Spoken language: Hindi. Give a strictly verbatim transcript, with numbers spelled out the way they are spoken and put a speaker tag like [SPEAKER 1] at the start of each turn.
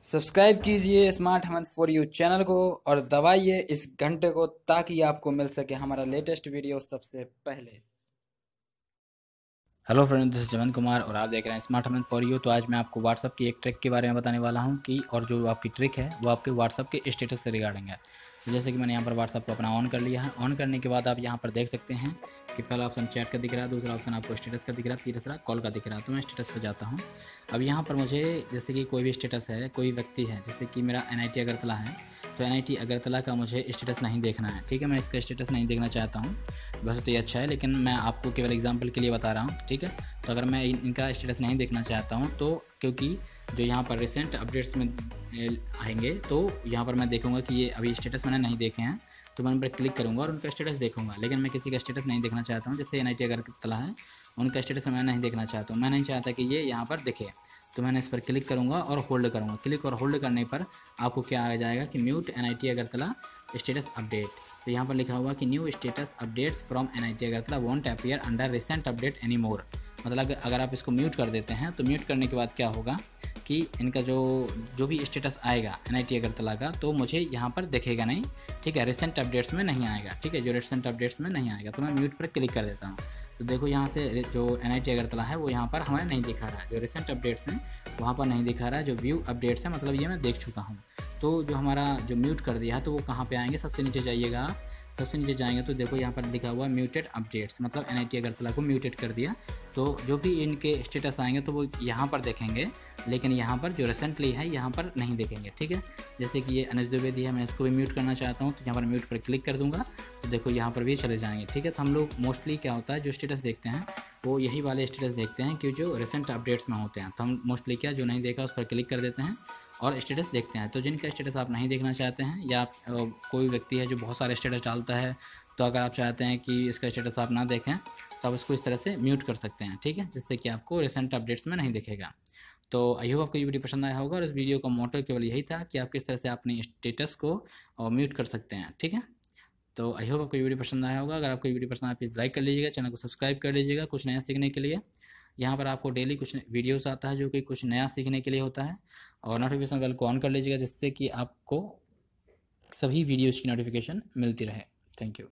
[SPEAKER 1] सब्सक्राइब कीजिए smart Ahmad for you channel को और दबाइए इस घंटे को ताकि आपको मिल सके हमारा लेटेस्ट वीडियो सबसे पहले। हेलो फ्रेंड, दिस इज जवन कुमार और आप देख रहे हैं स्मार्ट अहमद फॉर यू। तो आज मैं आपको व्हाट्सअप की एक ट्रिक के बारे में बताने वाला हूं कि और जो आपकी ट्रिक है वो आपके व्हाट्सअप के स्टेटस से रिगार्डिंग है। तो जैसे कि मैंने यहाँ पर व्हाट्सअप को अपना ऑन कर लिया है। ऑन करने के बाद आप यहाँ पर देख सकते हैं कि पहला ऑप्शन चैट का दिख रहा है, दूसरा ऑप्शन आपको स्टेटस का दिख रहा है, तीसरा कॉल का दिख रहा है। तो मैं स्टेटस पर जाता हूँ। अब यहाँ पर मुझे जैसे कि कोई भी स्टेटस है, कोई व्यक्ति है, जैसे कि मेरा एन आई टी अगरतला है, तो एन आई टी अगरतला का मुझे स्टेटस नहीं देखना है। ठीक है, मैं इसका स्टेटस नहीं देखना चाहता हूँ। वैसे तो ये अच्छा है, लेकिन मैं आपको केवल एग्जांपल के लिए बता रहा हूँ। ठीक है, तो अगर मैं इनका स्टेटस नहीं देखना चाहता हूँ तो क्योंकि जो यहाँ पर रिसेंट अपडेट्स में आएंगे तो यहाँ पर मैं देखूँगा कि ये अभी स्टेटस मैंने नहीं देखे हैं, तो मैं उन पर क्लिक करूँगा और उनका स्टेटस देखूँगा। लेकिन मैं किसी का स्टेटस नहीं देखना चाहता हूँ। जैसे एन आई टी अगरतला है, उनका स्टेटस मैं नहीं देखना चाहता हूँ। मैं नहीं चाहता कि ये यहाँ पर दिखे, तो मैंने इस पर क्लिक करूँगा और होल्ड करूँगा। क्लिक और होल्ड करने पर आपको क्या आ जाएगा कि mute N I T Agartala status update. तो यहाँ पर लिखा हुआ कि new status updates from N I T Agartala won't appear under recent update any more. मतलब अगर आप इसको म्यूट कर देते हैं तो म्यूट करने के बाद क्या होगा कि इनका जो जो भी स्टेटस आएगा एन आई टी अगरतला का, तो मुझे यहाँ पर दिखेगा नहीं। ठीक है, रिसेंट अपडेट्स में नहीं आएगा। ठीक है, जो रिसेंट अपडेट्स में नहीं आएगा, तो मैं म्यूट पर क्लिक कर देता हूँ। तो देखो यहाँ से जो एन आई टी अगरतला है वो यहाँ पर हमें नहीं दिखा रहा है। जो रिसेंट अपडेट्स हैं वहाँ पर नहीं दिखा रहा है। जो व्यू अपडेट्स हैं मतलब ये मैं देख चुका हूँ। तो जो हमारा जो म्यूट कर दिया है तो वो कहाँ पे आएंगे, सबसे नीचे जाइएगा। सबसे नीचे जाएंगे तो देखो यहाँ पर लिखा हुआ म्यूटेड अपडेट्स, मतलब एन आई टी अगरतला को म्यूटेड कर दिया। तो जो भी इनके स्टेटस आएंगे तो वो यहाँ पर देखेंगे, लेकिन यहाँ पर जो रिसेंटली है यहाँ पर नहीं देखेंगे। ठीक है, जैसे कि ये अनुज द्विवेदी है, मैं इसको भी म्यूट करना चाहता हूँ, तो यहाँ पर म्यूट पर क्लिक कर दूँगा तो देखो यहाँ पर भी चले जाएंगे। ठीक है, तो हम लोग मोस्टली क्या होता है जो स्टेटस देखते हैं वो यही वाले स्टेटस देखते हैं कि जो रिसेंट अपडेट्स में होते हैं। तो हम मोस्टली क्या जो नहीं देखा उस पर क्लिक कर देते हैं और स्टेटस देखते हैं। तो जिनका स्टेटस आप नहीं देखना चाहते हैं या कोई व्यक्ति है जो बहुत सारे स्टेटस डालता है, तो अगर आप चाहते हैं कि इसका स्टेटस आप ना देखें तो आप इसको इस तरह से म्यूट कर सकते हैं। ठीक है, जिससे कि आपको रिसेंट अपडेट्स में नहीं दिखेगा। तो आई होप आपको ये वीडियो पसंद आया होगा और इस वीडियो का मोटो केवल यही था कि आप किस तरह से अपने स्टेटस को म्यूट कर सकते हैं। ठीक है, तो आई होप आपको ये वीडियो पसंद आया होगा। अगर आपको ये वीडियो पसंद आया प्लीज़ लाइक कर लीजिएगा, चैनल को सब्सक्राइब कर लीजिएगा कुछ नया सीखने के लिए। यहाँ पर आपको डेली कुछ वीडियोस आता है जो कि कुछ नया सीखने के लिए होता है, और नोटिफिकेशन बेल को ऑन कर लीजिएगा जिससे कि आपको सभी वीडियोज़ की नोटिफिकेशन मिलती रहे। Thank you.